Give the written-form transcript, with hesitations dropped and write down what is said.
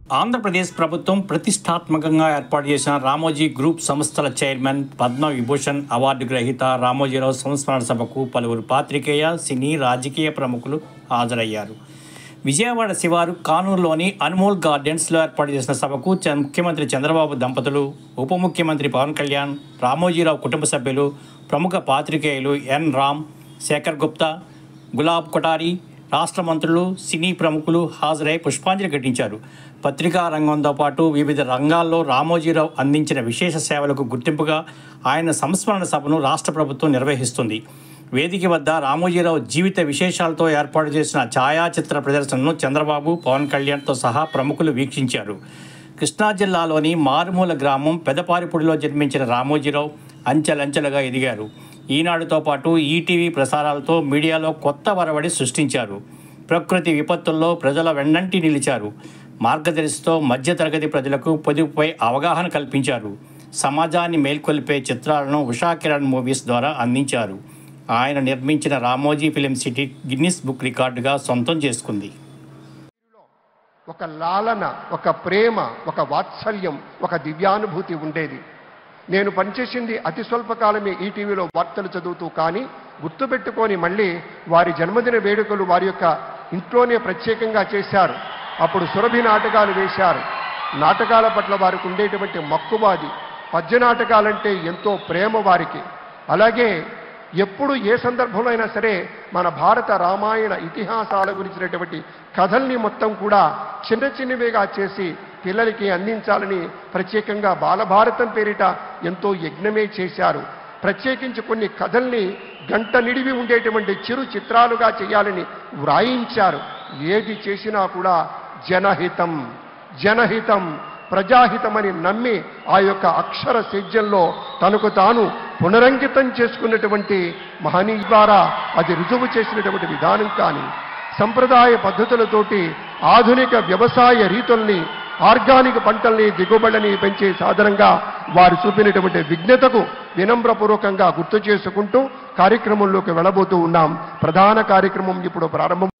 ఆంధ్రప్రదేశ్ ప్రభుత్వం ప్రతిష్టాత్మకంగా ఏర్పాటు చేసిన రామోజీ గ్రూప్ సంస్థల చైర్మన్ పద్మ విభూషణ్ అవార్డు గ్రహీత రామోజీరావు సంస్మరణ సభకు పలువురు పాత్రికేయ సినీ రాజకీయ ప్రముఖులు హాజరయ్యారు. విజయవాడ శివారు కానూరులోని అన్మోల్ గార్డెన్స్లో ఏర్పాటు చేసిన సభకు ముఖ్యమంత్రి చంద్రబాబు దంపతులు, ఉప ముఖ్యమంత్రి పవన్ కళ్యాణ్, రామోజీరావు కుటుంబ సభ్యులు, ప్రముఖ పాత్రికేయులు ఎన్ రామ్, శేఖర్ గుప్తా, గులాబ్ కొఠారి, రాష్ట్ర మంత్రులు, సినీ ప్రముఖులు హాజరై పుష్పాంజలి ఘటించారు. పత్రికా రంగంతో పాటు వివిధ రంగాల్లో రామోజీరావు అందించిన విశేష సేవలకు గుర్తింపుగా ఆయన సంస్మరణ సభను రాష్ట్ర ప్రభుత్వం నిర్వహిస్తుంది. వేదిక వద్ద రామోజీరావు జీవిత విశేషాలతో ఏర్పాటు చేసిన ఛాయాచిత్ర ప్రదర్శనను చంద్రబాబు, పవన్ కళ్యాణ్తో సహా ప్రముఖులు వీక్షించారు. కృష్ణా జిల్లాలోని మారుమూల గ్రామం పెదపారిపూడిలో జన్మించిన రామోజీరావు అంచెలంచెలుగా ఎదిగారు. ఈనాడుతో పాటు ఈటీవీ ప్రసారాలతో మీడియాలో కొత్త వరవడి సృష్టించారు. ప్రకృతి విపత్తుల్లో ప్రజల వెన్నంటి నిలిచారు. మార్గదర్శితో మధ్యతరగతి ప్రజలకు పొదుపుపై అవగాహన కల్పించారు. సమాజాన్ని మేల్కొల్పే చిత్రాలను ఉషా కిరణ్ మూవీస్ ద్వారా అందించారు. ఆయన నిర్మించిన Ramoji film city Guinness book రికార్డుగా సొంతం చేసుకుంది. ఒక లాలన, ఒక ప్రేమ, ఒక వాత్సల్యం, ఒక దివ్యానుభూతి ఉండేది. నేను పనిచేసింది అతి స్వల్పకాలమే ఈటీవీలో వార్తలు చదువుతూ, కానీ గుర్తుపెట్టుకొని మళ్ళీ వారి జన్మదిన వేడుకలు వారి యొక్క ఇంట్లోనే ప్రత్యేకంగా చేశారు. అప్పుడు సురభి నాటకాలు వేశారు. నాటకాల పట్ల వారికి ఉండేటువంటి మక్కువాది. పద్య నాటకాలంటే ఎంతో ప్రేమ వారికి. అలాగే ఎప్పుడు ఏ సందర్భంలో అయినా సరే మన భారత రామాయణ ఇతిహాసాల గురించినటువంటి కథల్ని మొత్తం కూడా చిన్న చిన్నవిగా చేసి పిల్లలకి అందించాలని ప్రత్యేకంగా బాలభారతం పేరిట ఎంతో యజ్ఞమే చేశారు. ప్రత్యేకించి కొన్ని కథల్ని గంట నిడివి ఉండేటువంటి చిరు చిత్రాలుగా చేయాలని వ్రాయించారు. ఏది చేసినా కూడా జనహితం, జనహితం, ప్రజాహితమని నమ్మి ఆ యొక్క అక్షర సేద్యంలో తనకు తాను పునరంకితం చేసుకున్నటువంటి మహనీయ ద్వారా అది రుజువు చేసినటువంటి విధానం కానీ, సంప్రదాయ పద్ధతులతోటి ఆధునిక వ్యవసాయ రీతుల్ని, ఆర్గానిక్ పంటల్ని, దిగుబడిని పెంచే సాధనంగా వారు చూపినటువంటి విజ్ఞతకు వినమ్రపూర్వకంగా గుర్తు చేసుకుంటూ కార్యక్రమంలోకి వెళ్ళబోతూ ఉన్నాం. ప్రధాన కార్యక్రమం ఇప్పుడు ప్రారంభం.